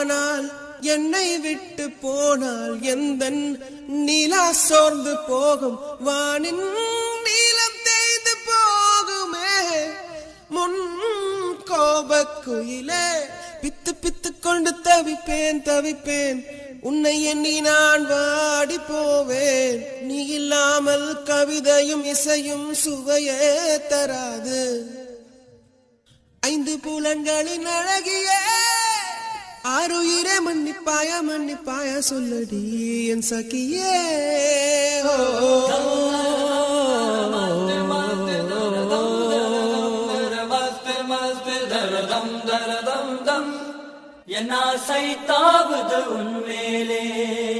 ஆனால் என்னை விட்டு போனால் எந்தன் நிலா சோர்ந்து போகும் வானின் நீலம் தேய்ந்து போகுமே முன் கோபக்குயிலே பித்து பித்து கொண்டு தவிப்பேன் தவிப்பேன் உன்னை எண்ணி நான் வாடி போவேன் நீ இல்லாமல் கவிதையும் இசையும் சுவையே தராது ஐந்து புலன்களின் அழகியே ஆறுயிரே மன்னிப்பாய சொல்லடி என் சகியே என் ஆசை தாவுது உன்மேலே